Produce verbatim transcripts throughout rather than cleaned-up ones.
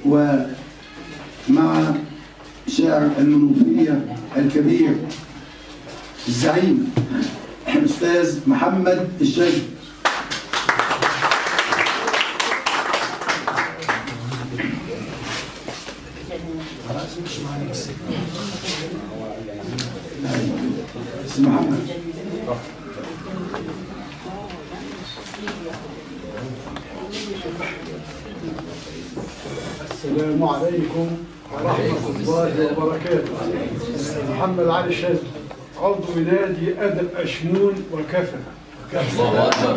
ومع شاعر المنوفية الكبير الزعيم الأستاذ محمد الشاذلي. محمد. السلام عليكم ورحمة الله وبركاته. محمد علي الشاذلي، عضو نادي أدب أشمون وكفى. الله أكبر.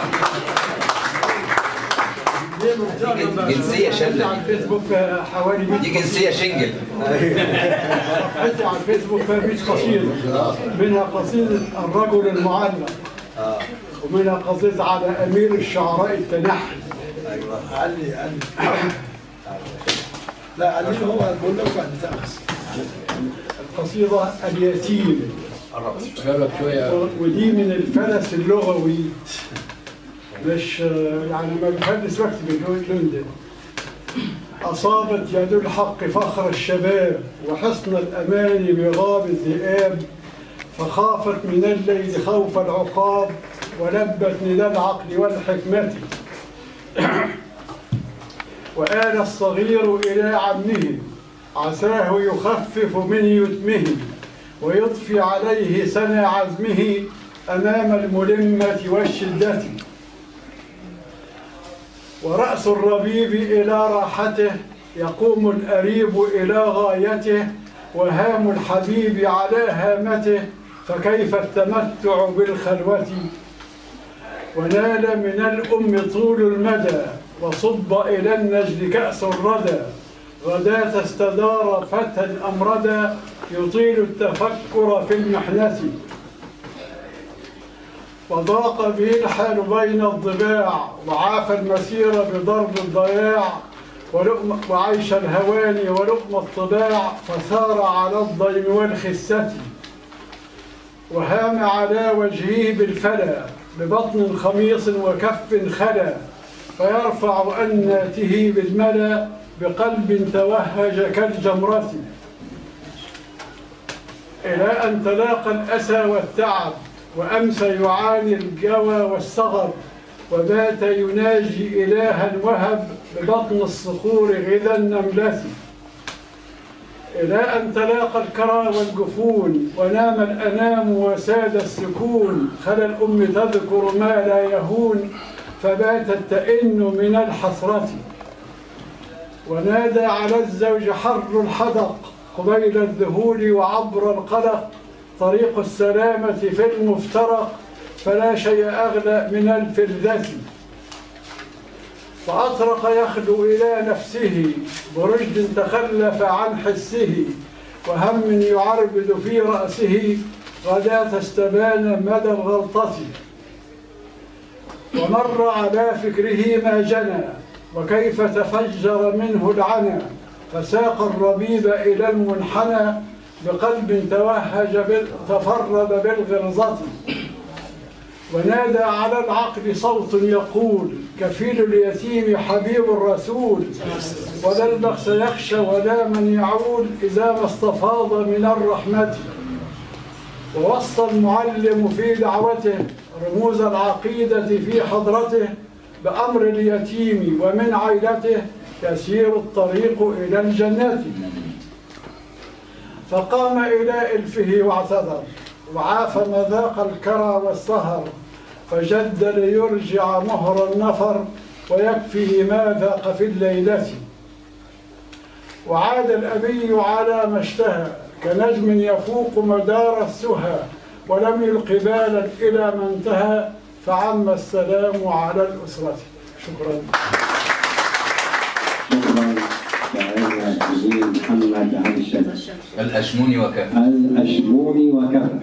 جنسية شلة. على الفيسبوك حوالي دي جنسية شنجل. صفحتي على الفيسبوك فيها مية قصيدة، منها قصيدة الرجل المعلق، ومنها قصيدة على أمير الشعراء التنحي. ايوه علي علي لا علي هو بقول لك بعد تاخذ القصيدة اليتيم، ودي من الفلس اللغوي، مش يعني ما بحبش اكتب اللون ده. أصابت يد الحق فخر الشباب وحصن الأمان بغاب الذئاب، فخافت من الليل خوف العقاب ولبت ندى العقل والحكمة. وآل الصغير إلى عمه عساه يخفف من يتمه ويضفي عليه سنى عزمه أمام الملمة والشدة. ورأس الربيب إلى راحته يقوم الأريب إلى غايته، وهام الحبيب على هامته فكيف التمتع بالخلوة. ونال من الأم طول المدى وصب إلى النجد كأس الردى، غداة استدار فتى أمردا يطيل التفكر في المحنة. وضاق به الحال بين الضباع وعاف المسير بضرب الضياع، وعيش الهواني ولؤم الطباع فثار على الضيم والخسة. وهام على وجهه بالفلا ببطن خميص وكف خلا، فيرفع أناته بالملا بقلب توهج كالجمرة. إلى أن تلاقى الأسى والتعب وأمسى يعاني الجوى والصغر، وبات يناجي إلها وهب ببطن الصخور غذا النملة. إلى أن تلاقى الكرى والجفون ونام الأنام وساد السكون، خلا الأم تذكر ما لا يهون فباتت تئن من الحسرة. ونادى على الزوج حر الحدق قبيل الذهول وعبر القلق، طريق السلامة في المفترق فلا شيء أغلى من الفردة. فأطرق يخلو إلى نفسه برشد تخلف عن حسه، وهم يعربد في رأسه غداة استبان مدى الغلطة. ومر على فكره ما جنى وكيف تفجر منه العنا، فساق الربيب إلى المنحنى بقلب توهج تفرد بالغلظة. ونادى على العقل صوت يقول كفيل اليتيم حبيب الرسول، ولا البخس يخشى ولا من يعول إذا ما استفاض من الرحمة. ووصى المعلم في دعوته رموز العقيدة في حضرته، بأمر اليتيم ومن عيلته يسير الطريق إلى الجنة. فقام إلى إلفه واعتذر وعاف مذاق الكرى والسهر، فجد ليرجع مهر النفر ويكفيه ما ذاق في الليلة. وعاد الأبي على ما اشتهى كنجم يفوق مدار السهى، ولم يلق بالا إلى ما انتهى فعم السلام على الأسرة. شكرا. شكرا محمد علي الشاذلي الأشموني وكفى. الأشموني وكفى.